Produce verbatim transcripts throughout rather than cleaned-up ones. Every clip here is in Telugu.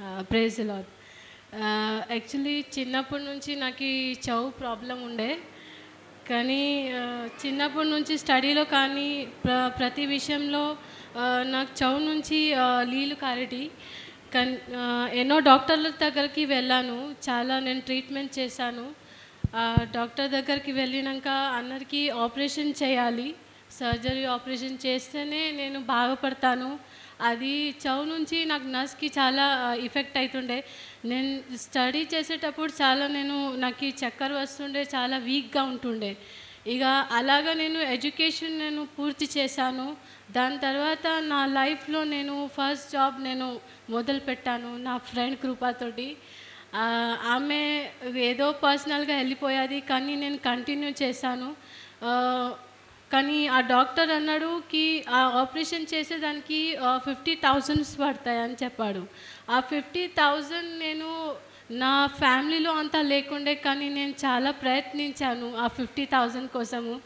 Praise the lord. యాక్చువల్లీ చిన్నప్పటి నుంచి నాకు ఈ చెవు ప్రాబ్లం ఉండే, కానీ చిన్నప్పటి నుంచి స్టడీలో కానీ ప్ర ప్రతి విషయంలో నాకు చెవు నుంచి నీళ్ళు కారేటి. కానీ ఎన్నో డాక్టర్ల దగ్గరికి వెళ్ళాను, చాలా నేను ట్రీట్మెంట్ చేశాను. డాక్టర్ దగ్గరికి వెళ్ళినాక అందరికీ ఆపరేషన్ చేయాలి, సర్జరీ ఆపరేషన్ చేస్తేనే నేను బాగుపడతాను. అది చెవు నుంచి నాకు నర్స్కి చాలా ఎఫెక్ట్ అవుతుండే. నేను స్టడీ చేసేటప్పుడు చాలా నేను నాకు చక్కెర వస్తుండే, చాలా వీక్గా ఉంటుండే. ఇక అలాగా నేను ఎడ్యుకేషన్ నేను పూర్తి చేశాను. దాని తర్వాత నా లైఫ్లో నేను ఫస్ట్ జాబ్ నేను మొదలు పెట్టాను నా ఫ్రెండ్ కృపతోటి. ఆమె ఏదో పర్సనల్గా వెళ్ళిపోయేది, కానీ నేను కంటిన్యూ చేశాను. కానీ ఆ డాక్టర్ అన్నాడు కి ఆ ఆపరేషన్ చేసేదానికి ఫిఫ్టీ థౌజండ్స్ పడతాయని చెప్పాడు. ఆ ఫిఫ్టీ థౌజండ్ నేను నా ఫ్యామిలీలో అంతా లేకుండే, కానీ నేను చాలా ప్రయత్నించాను ఆ ఫిఫ్టీ థౌజండ్ కోసము.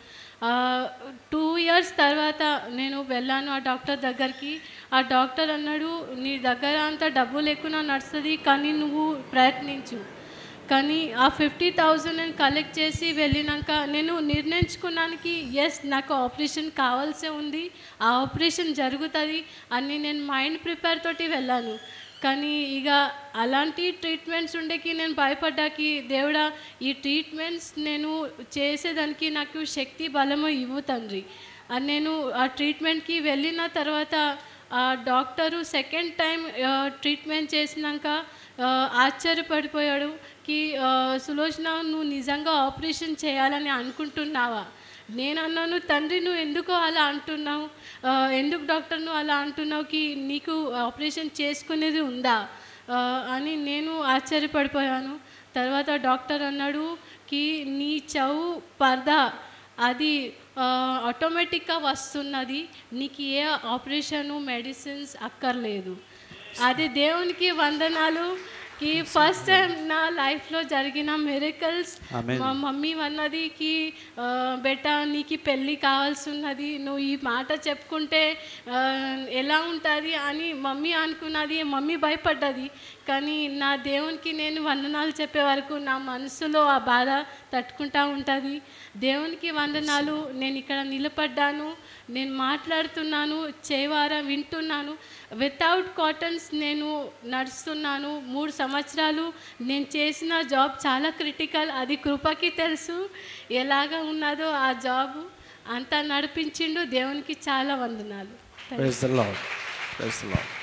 టూ ఇయర్స్ తర్వాత నేను వెళ్ళాను ఆ డాక్టర్ దగ్గరికి. ఆ డాక్టర్ అన్నాడు, నీ దగ్గర అంత డబ్బు లేకుండా నడుస్తుంది, కానీ నువ్వు ప్రయత్నించు. కానీ ఆ ఫిఫ్టీ థౌజండ్ నేను కలెక్ట్ చేసి వెళ్ళినాక నేను నిర్ణయించుకున్నానికి ఎస్ నాకు ఆపరేషన్ కావాల్సి ఉంది, ఆ ఆపరేషన్ జరుగుతుంది అని నేను మైండ్ ప్రిపేర్ తోటి వెళ్ళాను. కానీ ఇక అలాంటి ట్రీట్మెంట్స్ ఉండేకి నేను భయపడ్డాకి, దేవుడా ఈ ట్రీట్మెంట్స్ నేను చేసేదానికి నాకు శక్తి బలము ఇవ్వు తండ్రి అని నేను ఆ ట్రీట్మెంట్కి వెళ్ళిన తర్వాత ఆ డాక్టరు సెకండ్ టైం ట్రీట్మెంట్ చేసినాక ఆశ్చర్యపడిపోయాడు కి సులోచన నువ్వు నిజంగా ఆపరేషన్ చేయాలని అనుకుంటున్నావా? నేను అన్నాను, తండ్రి నువ్వు ఎందుకు అలా అంటున్నావు, ఎందుకు డాక్టర్ నువ్వు అలా అంటున్నావు కి నీకు ఆపరేషన్ చేసుకునేది ఉందా అని నేను ఆశ్చర్యపడిపోయాను. తర్వాత డాక్టర్ అన్నాడు కి నీ చెవు పర్దా అది ఆటోమేటిక్గా వస్తున్నది, నీకు ఏ ఆపరేషను మెడిసిన్స్ అక్కర్లేదు. అది దేవునికి వందనాలు కి ఫస్ట్ టైం నా లైఫ్లో జరిగిన మిరకల్స్. మా మమ్మీ అన్నది కి బేటా నీకు పెళ్ళి కావాల్సి ఉన్నది, నువ్వు ఈ మాట చెప్పుకుంటే ఎలా ఉంటుంది అని మమ్మీ అనుకున్నది. మమ్మీ భయపడ్డది, కానీ నా దేవునికి నేను వందనాలు చెప్పే వరకు నా మనసులో ఆ బాధ తట్టుకుంటూ ఉంటుంది. దేవునికి వందనాలు, నేను ఇక్కడ నిలబడ్డాను, నేను మాట్లాడుతున్నాను, చేవారా వింటున్నాను, వితౌట్ కాటన్స్ నేను నడుస్తున్నాను. మూడు సంవత్సరాలు నేను చేసిన జాబ్ చాలా క్రిటికల్, అది కృపకి తెలుసు ఎలాగ ఉన్నదో ఆ జాబ్ అంతా నడిపించిండు. దేవునికి చాలా వందనాలు. Praise the Lord. Praise the lord.